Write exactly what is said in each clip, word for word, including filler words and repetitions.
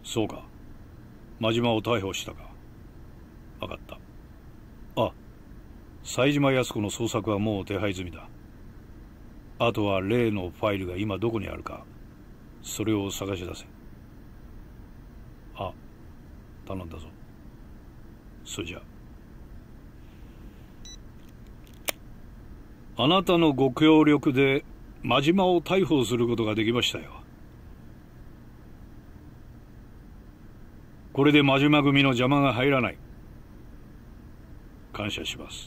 そうか。真島を逮捕したか。分かった。あ、冴島靖子の捜索はもう手配済みだ。あとは例のファイルが今どこにあるか、それを探し出せ。あ、頼んだぞ。それじゃあ。あなたのご協力で真島を逮捕することができましたよ。これで真島組の邪魔が入らない。感謝します。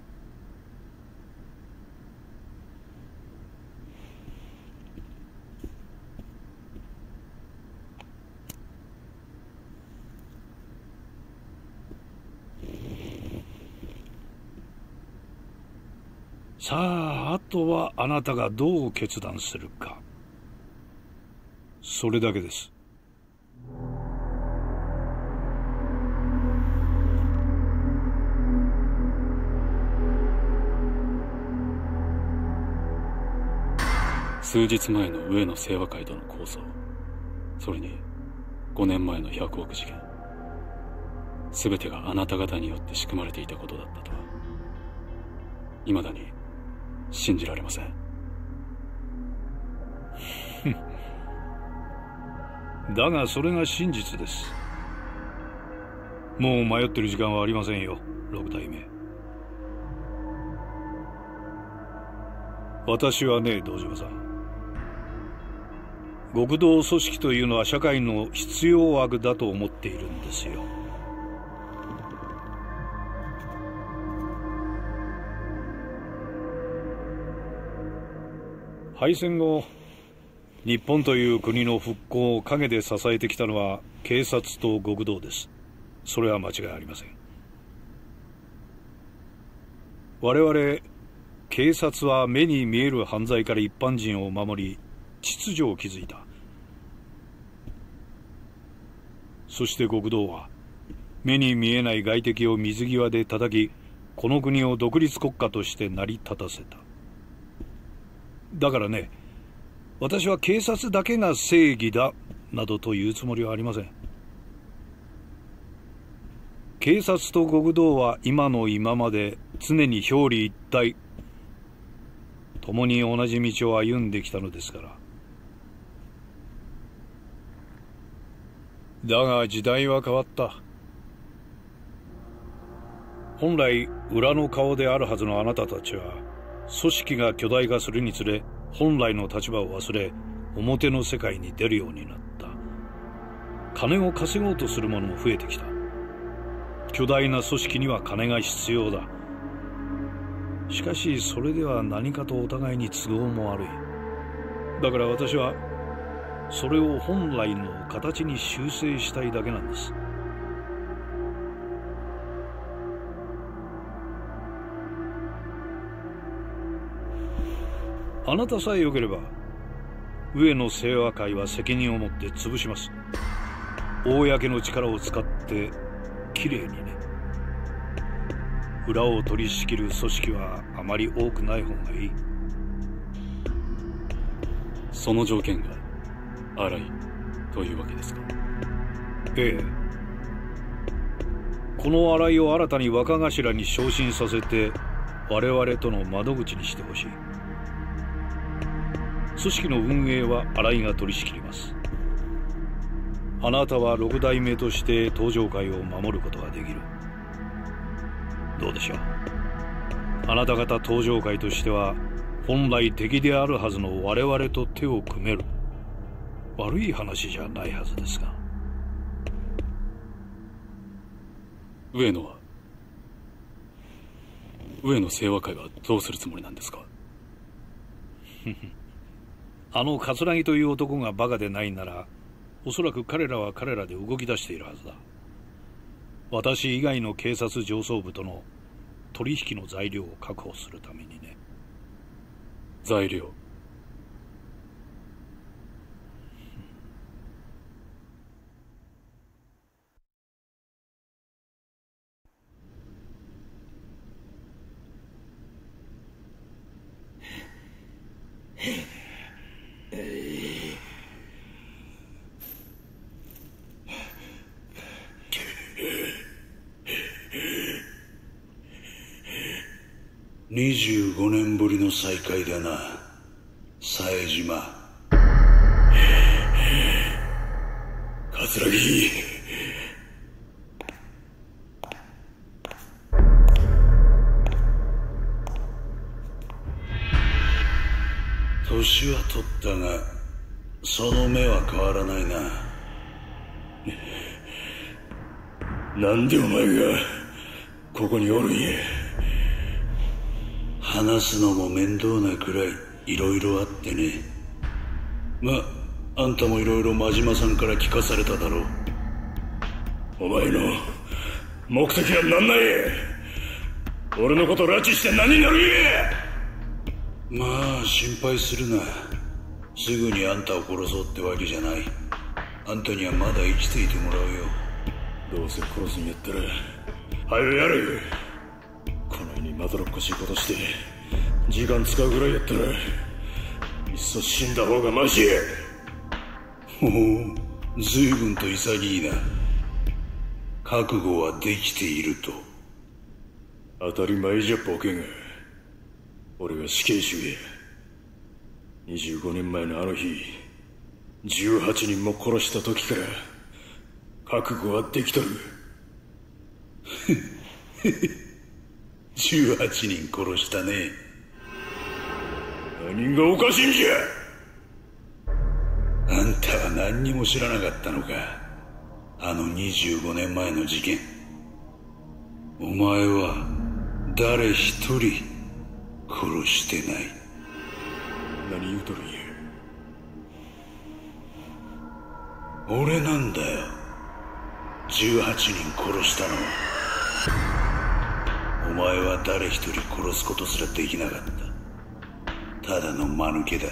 さあ、あとはあなたがどう決断するか。それだけです。 数日前の上野清和会との抗争、それにごねんまえのひゃくおく事件、全てがあなた方によって仕組まれていたことだったとは、未だに信じられません。 だがそれが真実です。もう迷ってる時間はありませんよ、六代目。私はね、堂島さん、極道組織というのは社会の必要悪だと思っているんですよ。敗戦後、日本という国の復興を陰で支えてきたのは警察と極道です。それは間違いありません。我々警察は目に見える犯罪から一般人を守り、秩序を築いた。そして極道は目に見えない外敵を水際で叩き、この国を独立国家として成り立たせた。だからね、私は警察だけが正義だなどと言うつもりはありません。警察と極道は今の今まで常に表裏一体、共に同じ道を歩んできたのですから。だが時代は変わった。本来裏の顔であるはずのあなたたちは、組織が巨大化するにつれ本来の立場を忘れ、表の世界に出るようになった。金を稼ごうとする者も増えてきた。巨大な組織には金が必要だ。しかしそれでは何かとお互いに都合も悪い。だから私はそれを本来の形に修正したいだけなんです。あなたさえ良ければ上野清和会は責任を持って潰します。公の力を使ってきれいにね。裏を取り仕切る組織はあまり多くない方がいい。 その条件が荒いというわけですか？ ええ。この荒井を新たに若頭に昇進させて我々との窓口にしてほしい。組織の運営は新井が取り仕切ります。あなたは六代目として東条会を守ることができる。どうでしょう。あなた方東条会としては本来敵であるはずの我々と手を組める。悪い話じゃないはずですが。 上野は上野清和会はどうするつもりなんですか？ あの桂木という男がバカでないなら、おそらく彼らは彼らで動き出しているはずだ。私以外の警察上層部との取引の材料を確保するためにね。 材料？ にじゅうごねんぶりの再会だな、冴島。 桂木。 年は取ったがその目は変わらないな。 なんでお前がここにおるんや。 話すのも面倒なくらいいろいろあってね。ま、あんたもいろいろ真島さんから聞かされただろう。 お前の目的は何なんや。俺のこと拉致して何になるんや。 まあ心配するな。すぐにあんたを殺そうってわけじゃない。あんたにはまだ生きていてもらうよ。 どうせ殺すんやったら早よやれ。この世にまどろっこしいことして時間使うぐらいやったらいっそ死んだ方がマシや。 ほう、随分と潔いな。覚悟はできていると。 当たり前じゃボケが。俺が死刑囚や。にじゅうごねんまえのあの日じゅうはちにんも殺した時から覚悟はできとる。 じゅうはちにん殺したね。 何がおかしいんじゃ。 あんたは何にも知らなかったのか、あのにじゅうごねんまえの事件。お前は誰一人殺してない。 何言うとるんや。 俺なんだよ、じゅうはちにん殺したのは。お前は誰一人殺すことすらできなかった。ただの間抜けだ。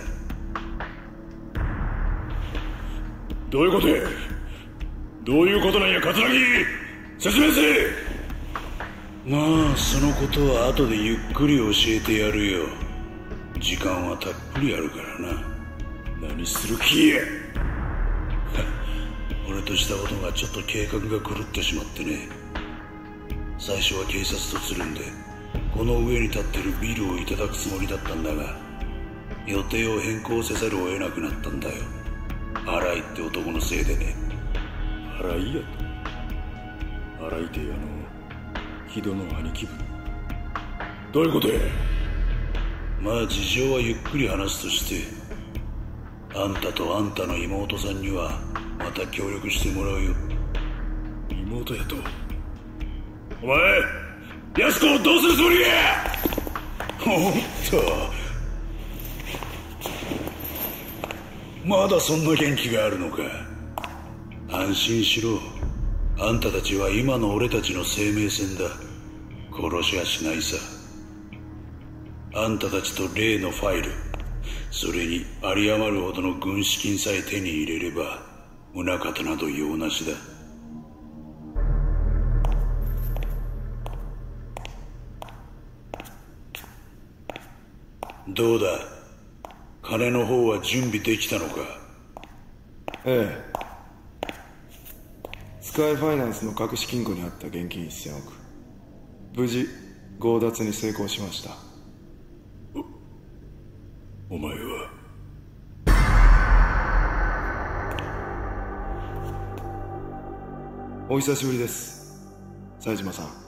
どういうことや。どういうことなんや桂木。説明せえ。 まあそのことは後でゆっくり教えてやるよ。時間はたっぷりあるからな。 何する気や。 俺としたことがちょっと計画が狂ってしまってね。最初は警察とつるんでこの上に立ってるビルをいただくつもりだったんだが、予定を変更せざるを得なくなったんだよ。荒井って男のせいでね。 荒井やと。荒井ってあの木戸の兄貴分。どういうことや。 まあ事情はゆっくり話すとして、あんたとあんたの妹さんにはまた協力してもらうよ。 妹やと。お前安子をどうするつもりや。 ほんとまだそんな元気があるのか。安心しろ。あんたたちは今の俺たちの生命線だ。殺しはしないさ。あんたたちと例のファイル、それに有り余るほどの軍資金さえ手に入れれば宗方など用なしだ。どうだ、金の方は準備できたのか。 ええ。スカイファイナンスの隠し金庫にあった現金せんおく、無事強奪に成功しました。 お、お前は。 お久しぶりです、冴島さん。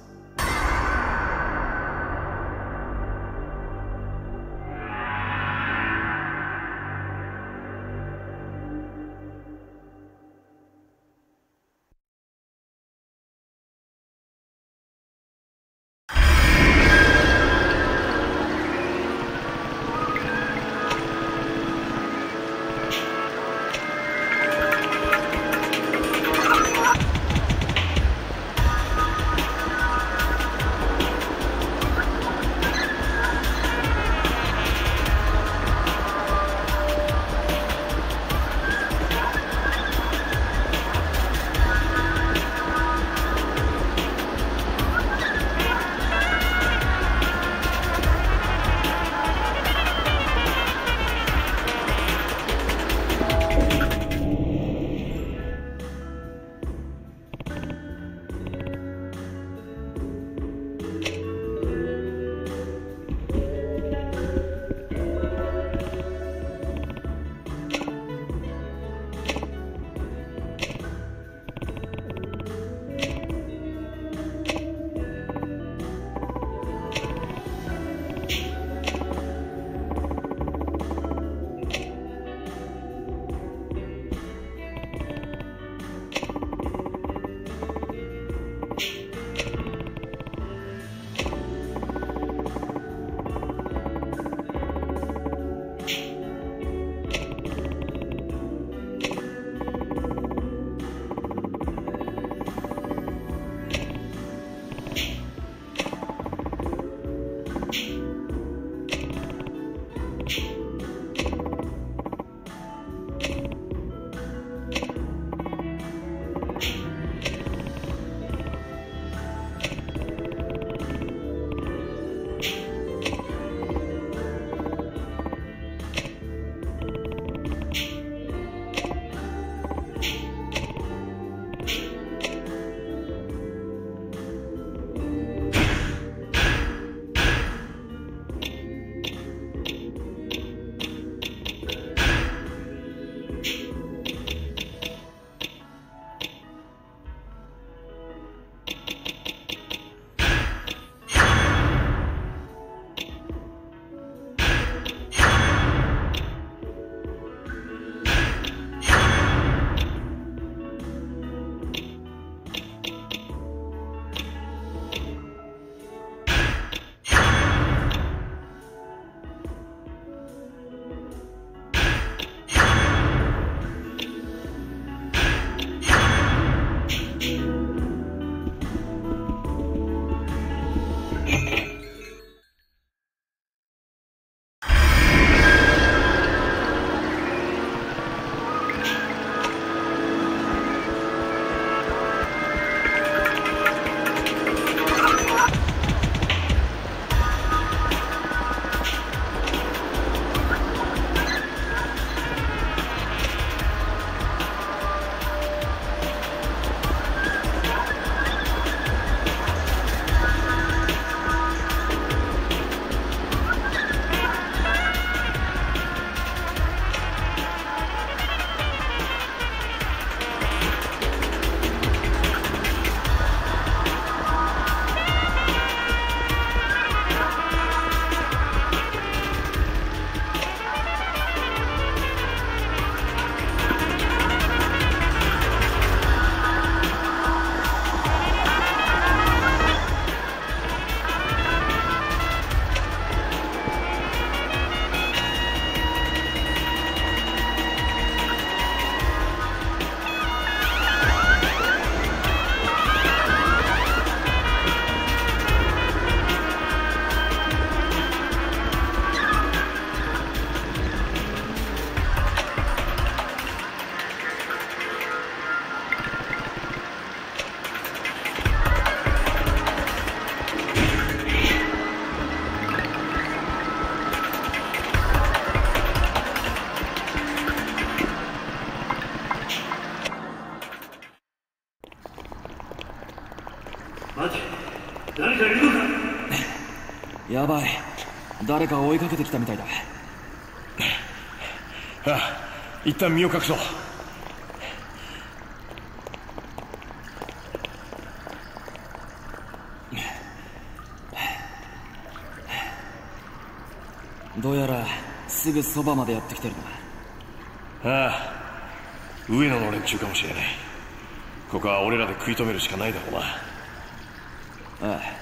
やばい、誰か追いかけてきたみたいだ。 ああ、一旦身を隠そう。 どうやらすぐそばまでやってきてるな。ああ、上野の連中かもしれない。ここは俺らで食い止めるしかないだろうな。 ああ、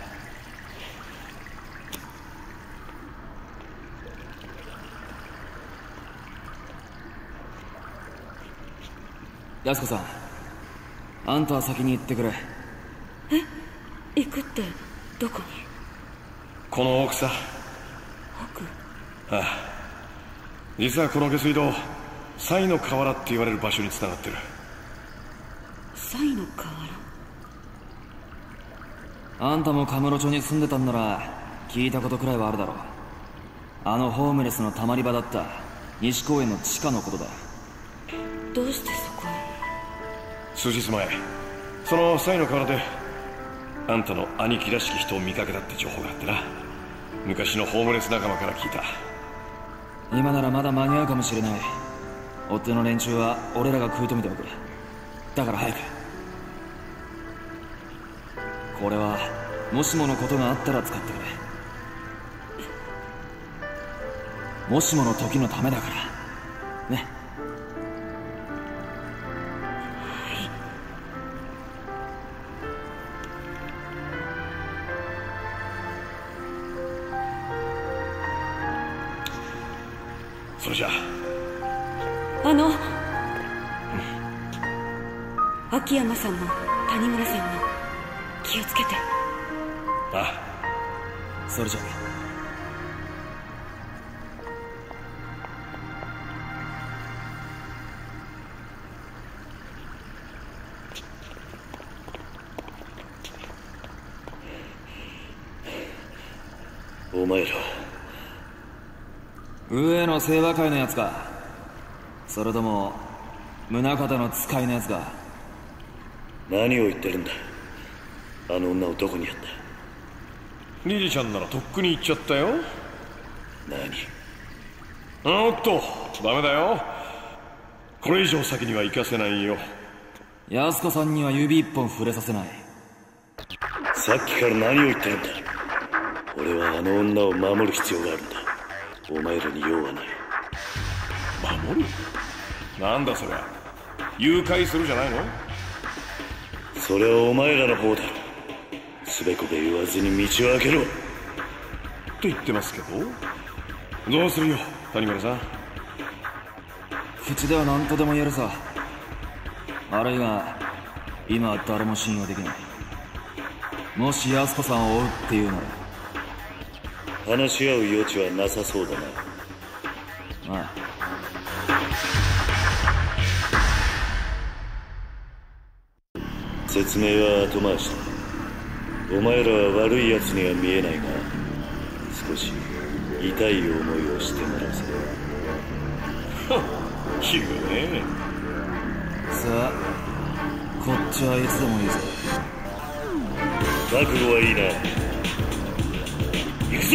安子さん、あんたは先に行ってくれ。 え、行くってどこに？ この奥さ。 奥？ ああ、実はこの下水道、サイの河原って言われる場所に繋がってる。 サイの河原？ あんたもカムロ町に住んでたんなら聞いたことくらいはあるだろう。あのホームレスのたまり場だった西公園の地下のことだ。 どうしてそこへ？ 数日前、そのサイの河原であんたの兄貴らしき人を見かけたって情報があってな。昔のホームレス仲間から聞いた。 今ならまだ間に合うかもしれない。追っ手の連中は俺らが食い止めておく。だから早く。これはもしものことがあったら使ってくれ。もしもの時のためだからね。 それじゃあの、うん、秋山さんも谷村さんも気をつけて。 ああ、それじゃ。 お前ら上野清和会のやつか、それとも宗像の使いのやつか。 何を言ってるんだ。あの女をどこにやった。 リリちゃんならとっくに行っちゃったよ。 何。 おっとダメだよ、これ以上先には行かせないよ。 安子さんには指一本触れさせない。 さっきから何を言ってるんだ。俺はあの女を守る必要があるんだ。お前らに用はない。 守る？なんだそりゃ、誘拐するじゃないの。 それはお前らの方だ。すべこべ言わずに道を開けろと言ってますけど、どうするよ谷村さん。 口では何とでも言えるさ。あるいは今は誰も信用できない。もし安子さんを追うっていうなら話し合う余地はなさそうだな。 ああ。 説明は後回しだ。お前らは悪い奴には見えないが、少し痛い思いをしてもらうぜ。 言うね。 さあ、こっちはいつでもいいぜ。 覚悟はいいな。行くぞ。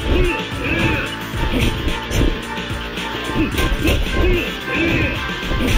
Yeah.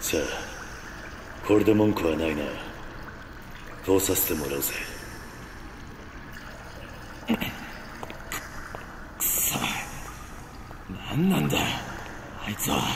さあこれで文句はないな。通させてもらうぜ。 くそ、何なんだあいつは。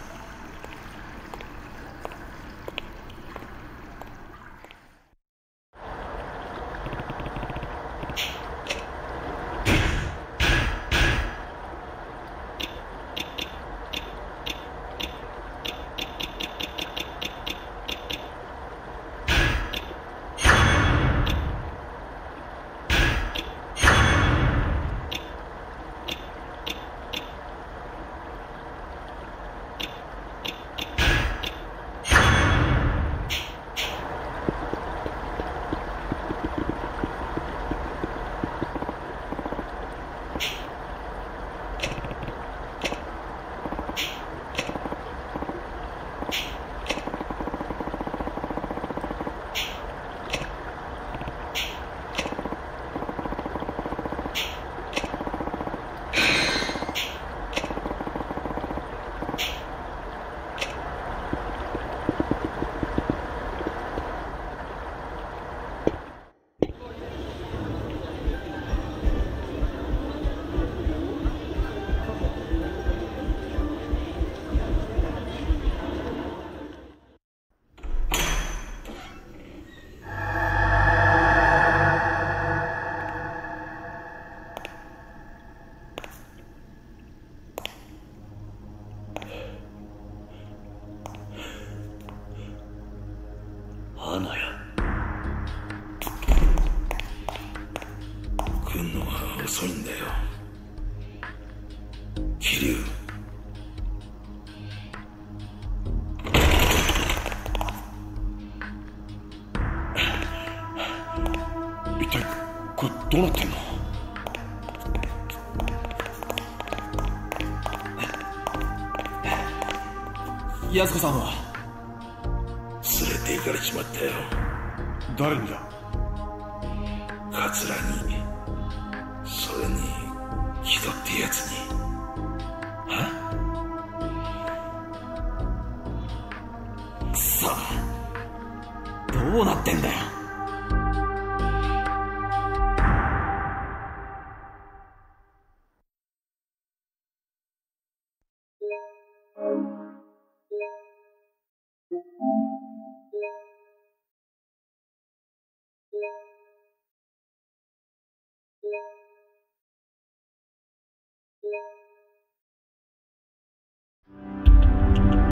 花や来んのは遅いんだよ。桐生、 一体これどうなってんの？ 安子さんは連れて行かれちまったよ。 誰にだ？ 桂に、それに木戸ってやつに。は？ くそ、どうなってんだよ。